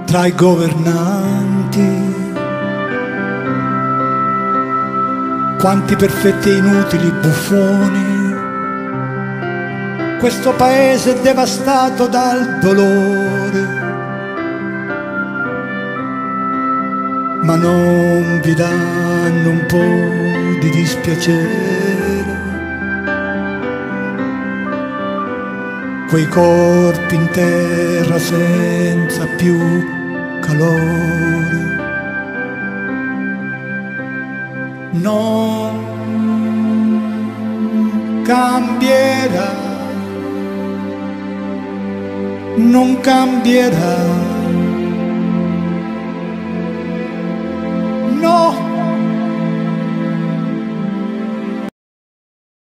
tra i governanti. Quanti perfetti e inutili buffoni, questo paese è devastato dal dolore, ma non vi danno un po' di dispiacere quei corpi in terra senza più calore. Non cambierà, non cambierà